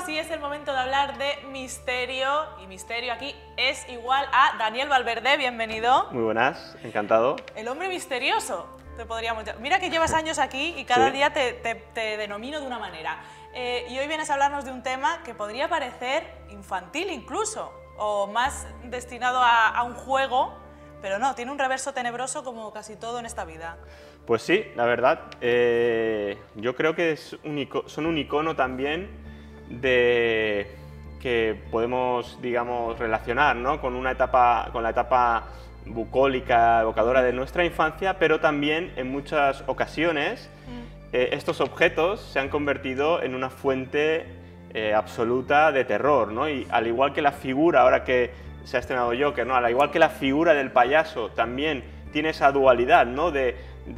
seguimos y es el momento de hablar de misterio. Y misterio aquí es igual a Daniel Valverde, bienvenido. Muy buenas, encantado. El hombre misterioso, te podríamos llamar. Mira que llevas años aquí y cada día te denomino de una manera. Y hoy vienes a hablarnos de un tema que podría parecer infantil incluso, o más destinado a un juego, pero no, tiene un reverso tenebroso como casi todo en esta vida. Pues sí, la verdad, yo creo que son un icono también de que podemos, digamos, relacionar, ¿no?, con la etapa bucólica, evocadora de nuestra infancia, pero también en muchas ocasiones estos objetos se han convertido en una fuente absoluta de terror, ¿no? Y al igual que la figura, ahora que se ha estrenado Joker, ¿no?, al igual que la figura del payaso también tiene esa dualidad, ¿no?, de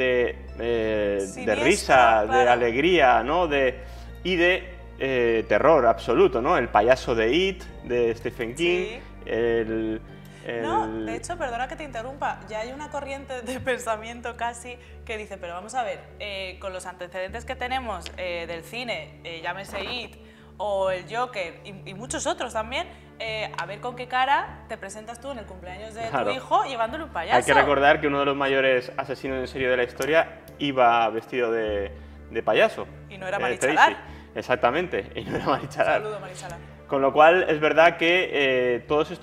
risa, claro, de alegría, ¿no?, y de terror absoluto, ¿no? El payaso de It, de Stephen King, sí. No, de hecho, perdona que te interrumpa, ya hay una corriente de pensamiento casi que dice, pero vamos a ver, con los antecedentes que tenemos del cine, llámese It o el Joker y muchos otros también, a ver con qué cara te presentas tú en el cumpleaños de tu hijo llevándole un payaso. Hay que recordar que uno de los mayores asesinos en serie de la historia iba vestido de payaso. Y no era Marichalar. Exactamente, y no era Marichalar. Saludo, Marichalar. Con lo cual es verdad que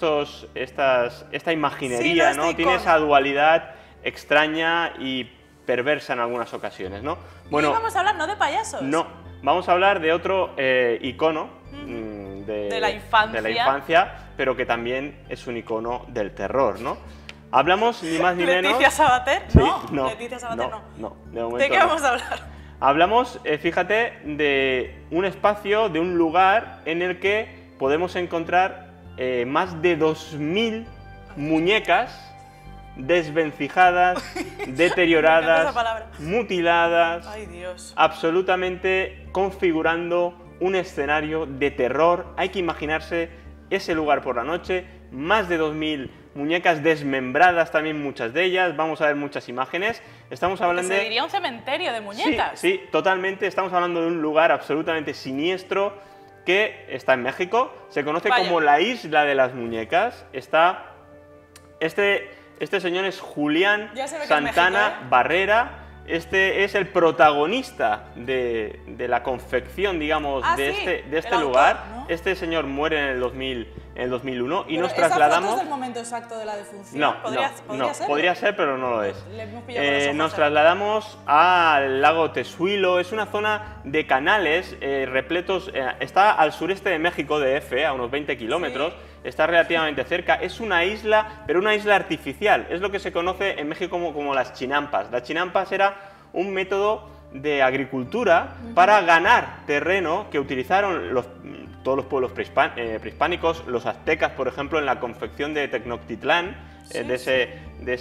esta imaginería, ¿no?, tiene esa dualidad extraña y perversa en algunas ocasiones, ¿no? Bueno, y vamos a hablar no de payasos. No, vamos a hablar de otro icono de la infancia, pero que también es un icono del terror, ¿no? Hablamos ni más ni menos... ¿Leticia Sabater? Sí, no, Leticia Sabater no, de momento ¿De qué vamos a hablar? Hablamos, fíjate, de un espacio, de un lugar en el que podemos encontrar más de 2000 muñecas desvencijadas, deterioradas, mutiladas, ay, Dios, absolutamente configurando un escenario de terror. Hay que imaginarse ese lugar por la noche, más de 2000 muñecas desmembradas también, muchas de ellas, vamos a ver muchas imágenes. Estamos hablando se diría un cementerio de muñecas. Sí, totalmente, estamos hablando de un lugar absolutamente siniestro que está en México, se conoce como la Isla de las Muñecas. Está este señor es Julián Santana Barrera. Este es el protagonista de la confección, digamos, de este lugar. Autor, ¿no? Este señor muere en el 2001 y pero nos trasladamos... ¿Esa foto es el momento exacto de la defunción? No, podría ser, pero no lo es. Nos trasladamos al lago Tezuilo. Es una zona de canales repletos. Está al sureste de México, DF, a unos 20 kilómetros. Sí. Está relativamente cerca. Es una isla, pero una isla artificial. Es lo que se conoce en México como las chinampas. Las chinampas era un método de agricultura para ganar terreno que utilizaron todos los pueblos prehispánicos, los aztecas, por ejemplo, en la confección de Tenochtitlán, de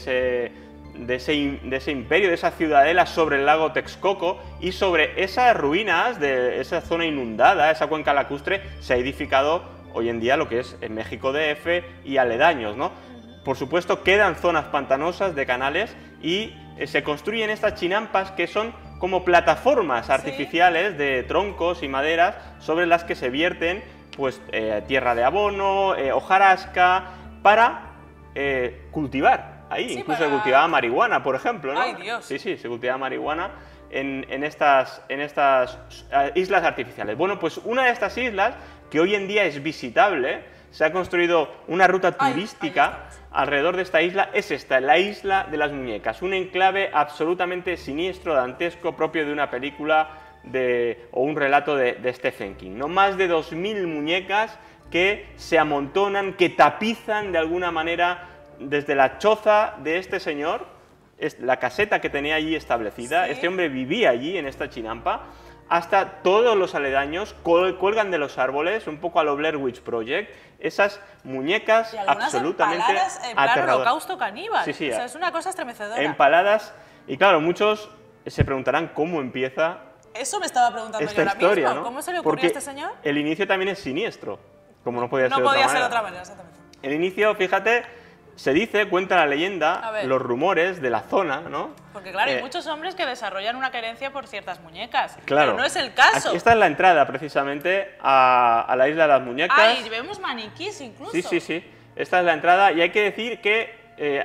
ese imperio, de esa ciudadela sobre el lago Texcoco, y sobre esas ruinas de esa zona inundada, esa cuenca lacustre, se ha edificado hoy en día lo que es en México DF y aledaños, ¿no? Por supuesto, quedan zonas pantanosas de canales y se construyen estas chinampas que son como plataformas artificiales de troncos y maderas sobre las que se vierten pues tierra de abono, hojarasca, para cultivar. Ahí incluso se cultivaba marihuana, por ejemplo, ¿no? ¡Ay, Dios! Sí, se cultivaba marihuana en estas islas artificiales. Bueno, pues una de estas islas, que hoy en día es visitable, se ha construido una ruta turística alrededor de esta isla, es esta, la Isla de las Muñecas, un enclave absolutamente siniestro, dantesco, propio de una película o un relato de Stephen King, ¿no? Más de 2000 muñecas que se amontonan, que tapizan de alguna manera desde la choza de este señor, la caseta que tenía allí establecida. Este hombre vivía allí en esta chinampa, hasta todos los aledaños cuelgan de los árboles, un poco a lo Blair Witch Project, esas muñecas absolutamente aterradoras. Holocausto caníbal. Sí, o sea, es una cosa estremecedora. Empaladas, y claro, muchos se preguntarán cómo empieza eso me estaba preguntando esta yo ahora historia, mismo. ¿no? ¿Cómo se le ocurrió a este señor? El inicio también es siniestro, como no podía ser de otra manera. Exactamente. El inicio, fíjate, se dice, cuenta la leyenda, los rumores de la zona, ¿no? Porque claro, hay muchos hombres que desarrollan una querencia por ciertas muñecas, claro, pero no es el caso. Aquí, esta es la entrada, precisamente, a la isla de las muñecas. Ah, y vemos maniquís incluso. Sí, sí, sí. Esta es la entrada y hay que decir que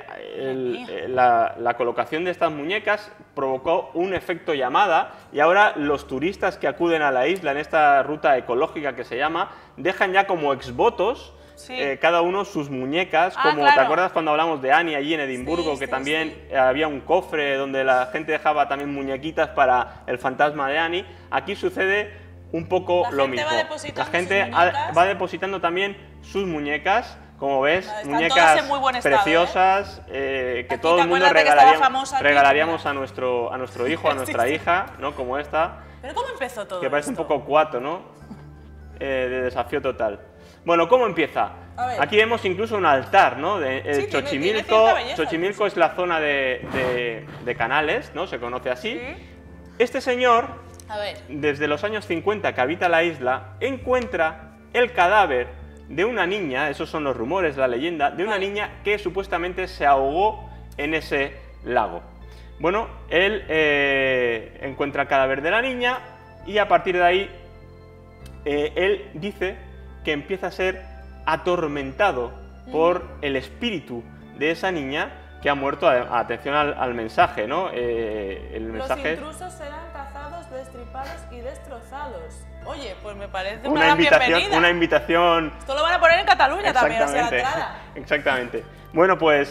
la colocación de estas muñecas provocó un efecto llamada y ahora los turistas que acuden a la isla en esta ruta ecológica que se llama, dejan ya como exvotos cada uno sus muñecas, como claro. ¿Te acuerdas cuando hablamos de Annie allí en Edimburgo, que también había un cofre donde la gente dejaba también muñequitas para el fantasma de Annie? Aquí sucede un poco lo mismo. La gente va depositando también sus muñecas, como ves, muñecas preciosas, que todo el mundo regalaríamos a nuestro hijo, a nuestra hija, ¿no? Como esta. ¿Pero cómo empezó todo que parece esto? Un poco cuato, ¿no? De desafío total. Bueno, ¿cómo empieza? Aquí vemos incluso un altar, ¿no? De Xochimilco. Xochimilco es la zona de Canales, ¿no? Se conoce así. Este señor, desde los años 50 que habita la isla, encuentra el cadáver de una niña, esos son los rumores, la leyenda, de una niña que supuestamente se ahogó en ese lago. Bueno, él encuentra el cadáver de la niña y a partir de ahí él dice que empieza a ser atormentado por el espíritu de esa niña que ha muerto. Atención al mensaje, ¿no? Los intrusos serán cazados, destripados y destrozados. Oye, pues me parece una gran bienvenida. Una invitación. Esto lo van a poner en Cataluña también, o sea, la entrada. Exactamente. Bueno, pues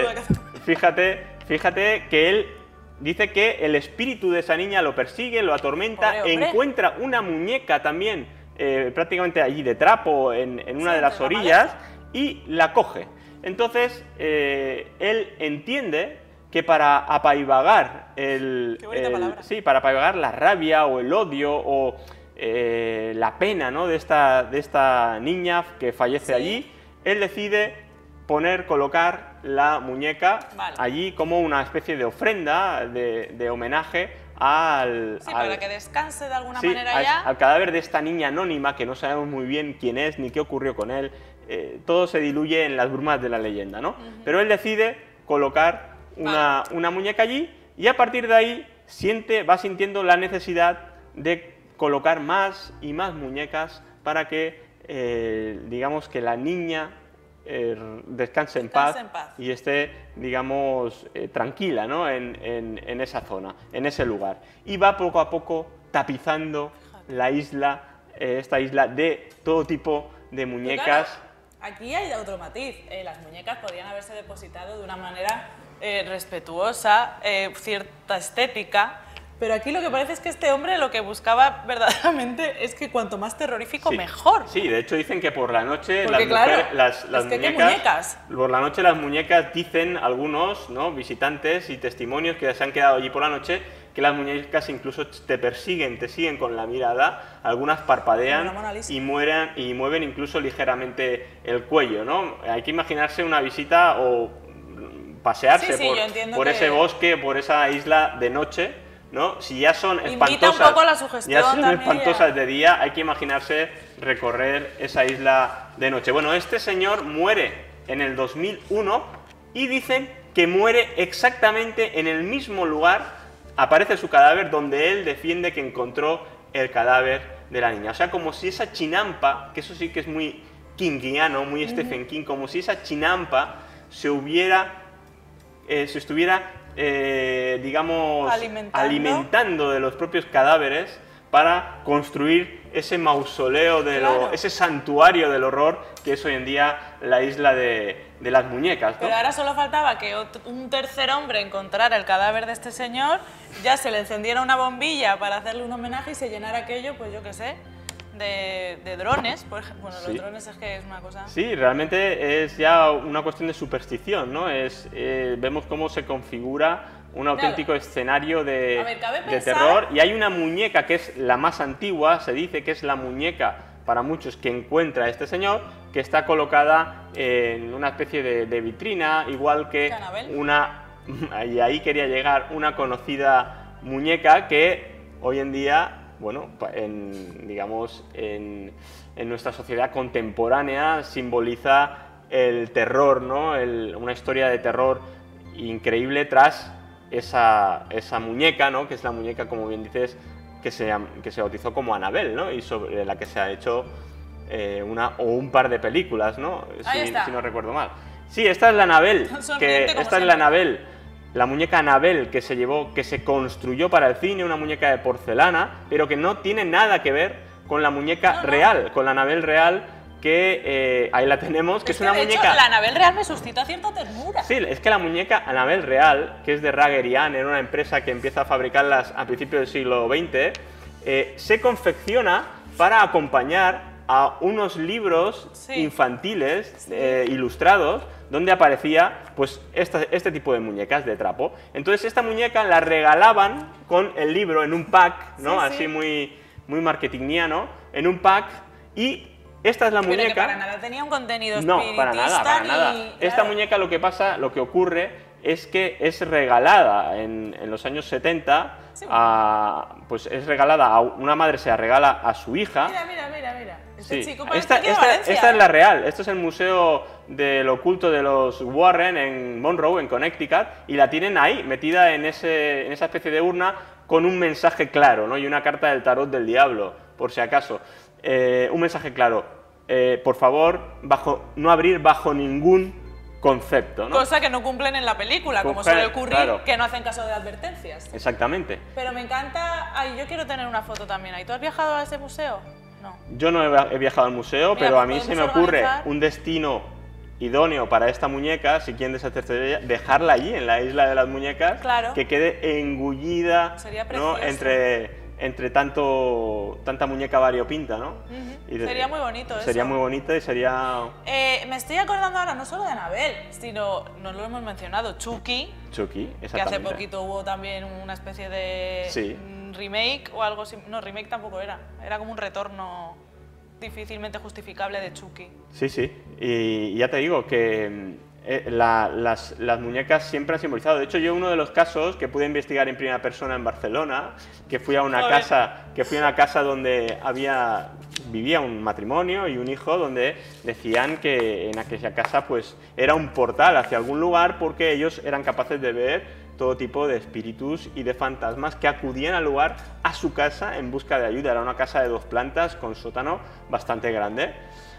fíjate que él dice que el espíritu de esa niña lo persigue, lo atormenta, encuentra una muñeca también prácticamente allí de trapo en una de las orillas y la coge. Entonces, él entiende que para apaivagar para apaivagar la rabia o el odio o la pena, ¿no? de esta niña que fallece allí, él decide colocar la muñeca allí como una especie de ofrenda, de homenaje para que descanse de alguna manera ya. Al cadáver de esta niña anónima, que no sabemos muy bien quién es ni qué ocurrió con él. Todo se diluye en las brumas de la leyenda, ¿no? Pero él decide colocar una muñeca allí y a partir de ahí va sintiendo la necesidad de colocar más y más muñecas para que, digamos, que la niña descanse en paz y esté, digamos, tranquila, ¿no? en esa zona, en ese lugar. Y va poco a poco tapizando la isla, esta isla de todo tipo de muñecas. Claro, aquí hay otro matiz. Las muñecas podrían haberse depositado de una manera respetuosa, cierta estética. Pero aquí lo que parece es que este hombre lo que buscaba verdaderamente es que cuanto más terrorífico, mejor. Sí, de hecho dicen que por la noche las muñecas, por la noche las muñecas, dicen algunos, ¿no? Visitantes y testimonios que se han quedado allí por la noche, que las muñecas incluso te siguen con la mirada, algunas parpadean y mueven incluso ligeramente el cuello, ¿no? Hay que imaginarse una visita o pasearse por ese bosque, por esa isla de noche, ¿no? Si ya son espantosas, un poco la sugestión espantosas de día, hay que imaginarse recorrer esa isla de noche. Bueno, este señor muere en el 2001 y dicen que muere exactamente en el mismo lugar, aparece su cadáver donde él defiende que encontró el cadáver de la niña. O sea, como si esa chinampa, que eso sí que es muy kingiano, muy Stephen King, como si esa chinampa se estuviera digamos, alimentando de los propios cadáveres para construir ese mausoleo, ese santuario del horror que es hoy en día la isla de las muñecas, ¿no? Pero ahora solo faltaba que un tercer hombre encontrara el cadáver de este señor, ya se le encendiera una bombilla para hacerle un homenaje y se llenara aquello, pues yo qué sé, de drones, por ejemplo. Bueno, los drones es que es una cosa... Sí, realmente es ya una cuestión de superstición, ¿no? Vemos cómo se configura un auténtico escenario de terror. Y hay una muñeca que es la más antigua, se dice que es la muñeca, para muchos, que encuentra este señor, que está colocada en una especie de vitrina, igual que y ahí quería llegar, una conocida muñeca que hoy en día... Bueno, digamos, en nuestra sociedad contemporánea simboliza el terror, ¿no? Una historia de terror increíble tras esa muñeca, ¿no? Que es la muñeca, como bien dices, que se bautizó como Annabelle, ¿no? Y sobre la que se ha hecho una o un par de películas, ¿no? Si no recuerdo mal. Sí, esta es la Annabelle, la muñeca Annabelle que se construyó para el cine, una muñeca de porcelana, pero que no tiene nada que ver con la muñeca real, con la Annabelle real, que ahí la tenemos, que es una muñeca... Hecho, la Annabelle real me suscita cierta ternura. Sí, es que la muñeca Annabelle real, que es de Ragged Ann, era una empresa que empieza a fabricarlas a principios del siglo XX, se confecciona para acompañar a unos libros infantiles ilustrados, donde aparecía pues este tipo de muñecas de trapo. Entonces esta muñeca la regalaban con el libro en un pack, ¿no? Así muy marketingiano, en un pack, y esta es la muñeca... Pero que para nada tenía un contenido espiritista. No, para nada. Esta muñeca lo que ocurre es que es regalada en los años 70, pues es regalada a una madre, se la regala a su hija. Mira. Chico esta es la real, esto es el Museo del Oculto de los Warren en Monroe, en Connecticut, y la tienen ahí, metida en esa especie de urna con un mensaje claro, ¿no? Y una carta del tarot del diablo, por si acaso. Un mensaje claro, por favor, no abrir bajo ningún concepto, ¿no? Cosa que no cumplen en la película, como suele ocurrir, que no hacen caso de advertencias. Exactamente. Pero me encanta... Ay, yo quiero tener una foto también ahí. ¿Tú has viajado a ese museo? No. Yo no he viajado al museo, pero a mí se me ocurre un destino idóneo para esta muñeca, si quieren deshacerse de ella, dejarla allí, en la isla de las muñecas, que quede engullida, ¿no? entre tanta muñeca variopinta, ¿no? Sería muy bonito eso. Sería muy bonito y sería... me estoy acordando ahora no solo de Annabelle, sino, no lo hemos mencionado, Chucky, exactamente. que hace poquito hubo también una especie de remake o algo así. No, remake tampoco era como un retorno difícilmente justificable de Chucky. Sí, y ya te digo que las muñecas siempre han simbolizado. De hecho, yo uno de los casos que pude investigar en primera persona en Barcelona, que fui a una casa donde vivía un matrimonio y un hijo, donde decían que en aquella casa pues era un portal hacia algún lugar, porque ellos eran capaces de ver todo tipo de espíritus y de fantasmas que acudían al lugar, a su casa, en busca de ayuda. Era una casa de 2 plantas con sótano bastante grande.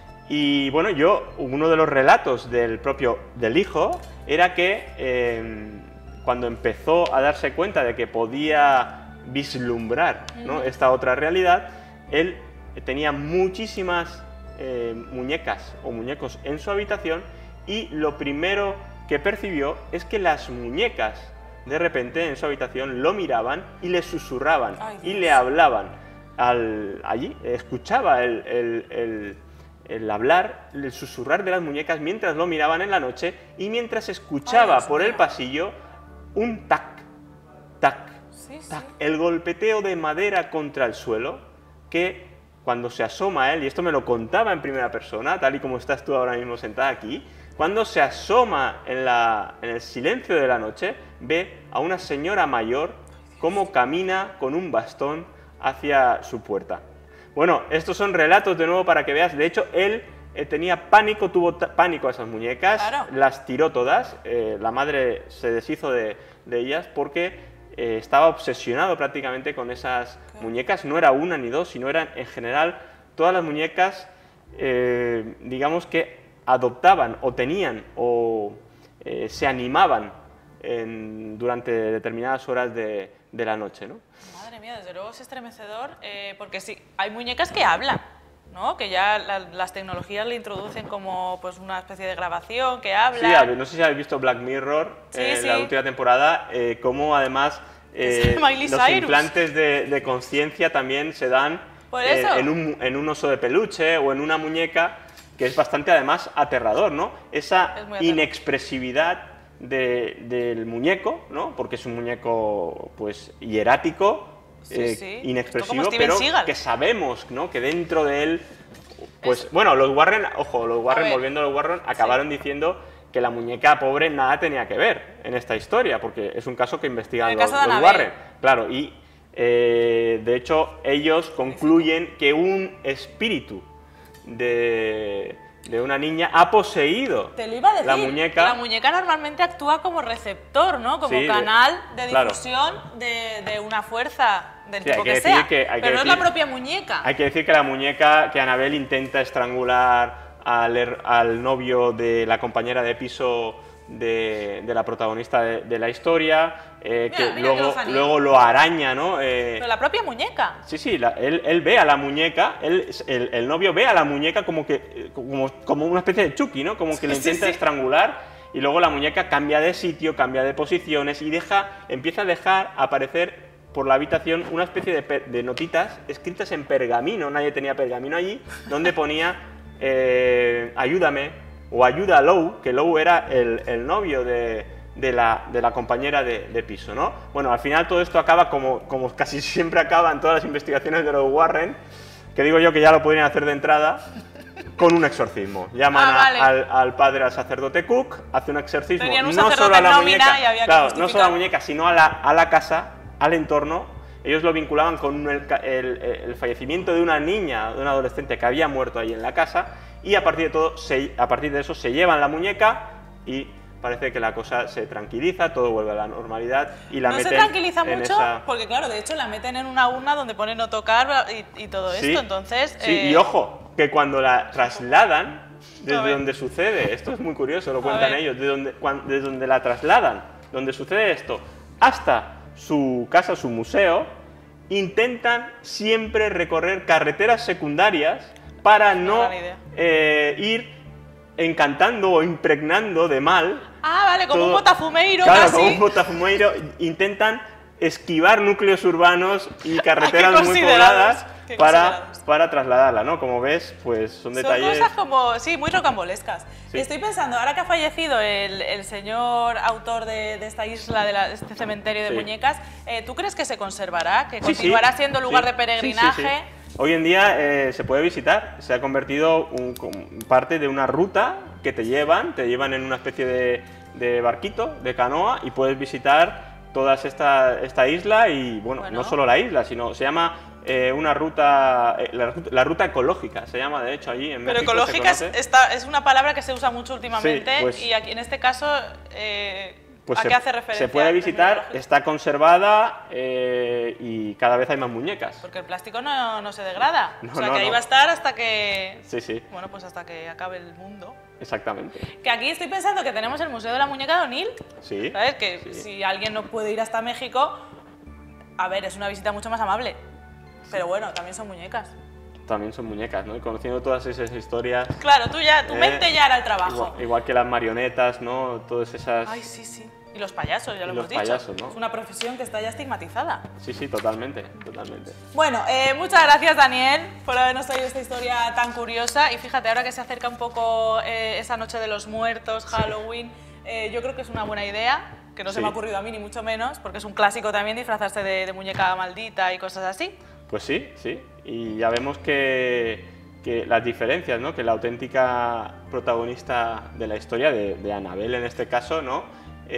Y bueno, uno de los relatos del hijo era que cuando empezó a darse cuenta de que podía vislumbrar, ¿no?, esta otra realidad, él tenía muchísimas muñecas o muñecos en su habitación, y lo primero que percibió es que las muñecas de repente en su habitación lo miraban y le susurraban y le hablaban. Allí escuchaba el hablar, el susurrar de las muñecas mientras lo miraban en la noche, y mientras escuchaba por el pasillo un tac, tac, tac, el golpeteo de madera contra el suelo, que cuando se asoma a él, y esto me lo contaba en primera persona, tal y como estás tú ahora mismo sentada aquí, cuando se asoma en el silencio de la noche, ve a una señora mayor cómo camina con un bastón hacia su puerta. Bueno, estos son relatos de nuevo para que veas. De hecho, él tenía pánico, tuvo pánico a esas muñecas, las tiró todas, la madre se deshizo de ellas porque estaba obsesionado prácticamente con esas muñecas. No era una ni dos, sino eran en general todas las muñecas, digamos que adoptaban o tenían o se animaban durante determinadas horas de la noche, ¿no? Madre mía, desde luego es estremecedor, porque sí, hay muñecas que hablan, ¿no? Que ya las tecnologías le introducen como pues una especie de grabación que habla. Sí, no sé si habéis visto Black Mirror, la última temporada, cómo además los implantes de conciencia también se dan en un oso de peluche o en una muñeca, que es bastante además aterrador, ¿no? Esa inexpresividad del muñeco, ¿no? Porque es un muñeco pues hierático, inexpresivo, pero que sabemos, ¿no?, que dentro de él, pues bueno, los Warren, volviendo a los Warren, acabaron diciendo que la muñeca pobre nada tenía que ver en esta historia, porque es un caso que investigan los Warren, claro, y de hecho ellos concluyen que un espíritu de de una niña ha poseído Te lo iba a decir. la muñeca. La muñeca normalmente actúa como receptor, ¿no? Como canal de difusión de una fuerza del tipo que sea. Pero no es la propia muñeca. Hay que decir que la muñeca, que Annabelle intenta estrangular al novio de la compañera de piso de la protagonista de la historia, que luego lo araña, ¿no? Pero la propia muñeca. Sí, él ve a la muñeca, el novio ve a la muñeca como una especie de Chucky, ¿no? Como que le intenta estrangular, y luego la muñeca cambia de sitio, cambia de posiciones y empieza a dejar aparecer por la habitación una especie de notitas escritas en pergamino. Nadie tenía pergamino allí, donde ponía ayúdame, o ayuda a Lou, que Lou era el novio de la compañera de piso, ¿no? Bueno, al final todo esto acaba como casi siempre acaba en todas las investigaciones de los Warren, que digo yo que ya lo podrían hacer de entrada, con un exorcismo. Llaman al padre, al sacerdote Cook, hace un exorcismo, no solo a la muñeca, no solo a la muñeca, sino a la casa, al entorno. Ellos lo vinculaban con el fallecimiento de una niña, de una adolescente que había muerto ahí en la casa, y a partir de eso se llevan la muñeca y parece que la cosa se tranquiliza, todo vuelve a la normalidad y la meten. No se tranquiliza mucho porque, claro, de hecho la meten en una urna donde pone no tocar y todo esto, entonces... Sí, y ojo, que cuando la trasladan, desde donde sucede, esto es muy curioso, lo cuentan ellos, desde donde la trasladan, donde sucede esto, hasta su casa, su museo, intentan siempre recorrer carreteras secundarias para no ir encantando o impregnando de mal. Ah, vale, como un botafumeiro. Claro, casi. Como un botafumeiro. Intentan esquivar núcleos urbanos y carreteras muy pobladas para trasladarla, ¿no? Como ves, pues son detalles... Son cosas como, sí, muy rocambolescas. Sí. Estoy pensando, ahora que ha fallecido el señor autor de esta isla, de este cementerio de muñecas, ¿tú crees que se conservará? ¿Que continuará siendo lugar de peregrinaje? Sí. Hoy en día se puede visitar, se ha convertido parte de una ruta que te llevan en una especie de barquito, de canoa, y puedes visitar toda esta isla y, bueno, no solo la isla, sino se llama una ruta, la ruta ecológica, se llama de hecho allí en México. Pero ecológica es una palabra que se usa mucho últimamente, sí, pues, y aquí en este caso... Pues ¿a qué hace referencia? Se puede visitar, está conservada y cada vez hay más muñecas. Porque el plástico no se degrada. O sea, que ahí va a estar hasta que... Sí. Bueno, pues hasta que acabe el mundo. Exactamente. Que aquí estoy pensando que tenemos el Museo de la Muñeca de O'Neill. Sí. ¿Sabes? Que si alguien no puede ir hasta México, a ver, es una visita mucho más amable. Pero bueno, también son muñecas. También son muñecas, ¿no? Y conociendo todas esas historias... Claro, tu mente ya hará el trabajo. Igual que las marionetas, ¿no? Todas esas... Ay, sí. Y los payasos, ya lo hemos dicho. Payasos, ¿no? Es una profesión que está ya estigmatizada. Sí, totalmente. Bueno, muchas gracias, Daniel, por habernos traído esta historia tan curiosa. Y fíjate, ahora que se acerca un poco esa noche de los muertos, Halloween, yo creo que es una buena idea, que no se me ha ocurrido a mí ni mucho menos, porque es un clásico también disfrazarse de muñeca maldita y cosas así. Pues sí. Y ya vemos que las diferencias, ¿no? Que la auténtica protagonista de la historia, de Annabelle en este caso, ¿no?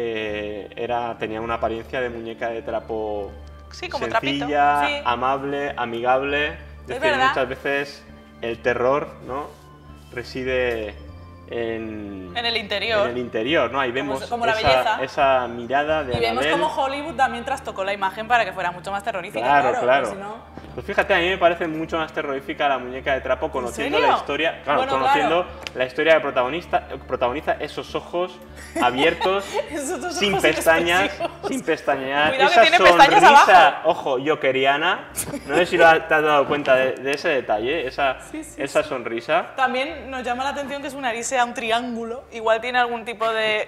Tenía una apariencia de muñeca de trapo como sencilla, trapito, amable, amigable. Es decir, muchas veces el terror, ¿no? Reside en el interior, ¿no? Ahí vemos como la belleza. Esa mirada de Annabelle. Y vemos Annabelle. cómo Hollywood también trastocó la imagen para que fuera mucho más terrorífica. Claro. Si no... Pues fíjate, a mí me parece mucho más terrorífica la muñeca de trapo, conociendo la historia, la historia que protagoniza esos ojos abiertos, sin pestañas, sin pestañear, cuidado, esa que tiene pestañas sonrisa, abajo. ojo, jokeriana, no sé si te has dado cuenta de ese detalle, esa sonrisa. También nos llama la atención que su nariz sea un triángulo, igual tiene algún tipo de...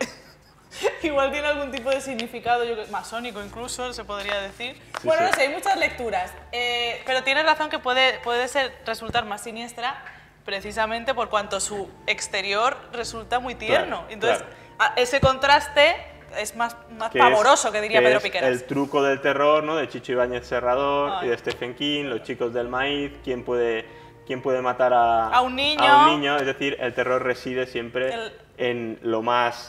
significado, masónico incluso, se podría decir. No sé, hay muchas lecturas, pero tienes razón que puede resultar más siniestra precisamente por cuanto su exterior resulta muy tierno. Entonces, ese contraste es más pavoroso, que diría Pedro Piqueras. El truco del terror, ¿no? De Chicho Ibáñez Serrador y de Stephen King, Los chicos del maíz, ¿quién puede matar a un niño? Es decir, el terror reside siempre en lo más...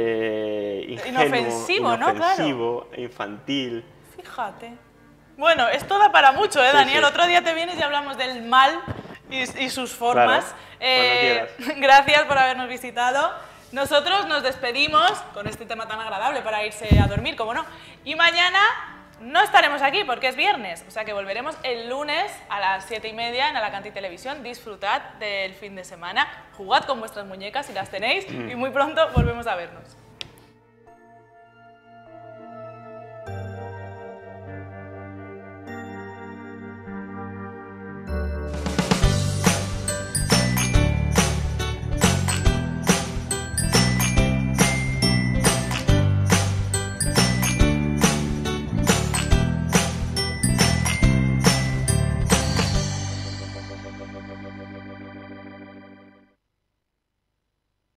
inofensivo, ¿no? Claro. Infantil. Fíjate. Bueno, esto da para mucho, Daniel? Otro día te vienes y hablamos del mal y sus formas. Claro, gracias por habernos visitado. Nosotros nos despedimos con este tema tan agradable para irse a dormir, como no. Y mañana no estaremos aquí porque es viernes, o sea que volveremos el lunes a las 7:30 en Alacantí Televisión. Disfrutad del fin de semana, jugad con vuestras muñecas si las tenéis y muy pronto volvemos a vernos.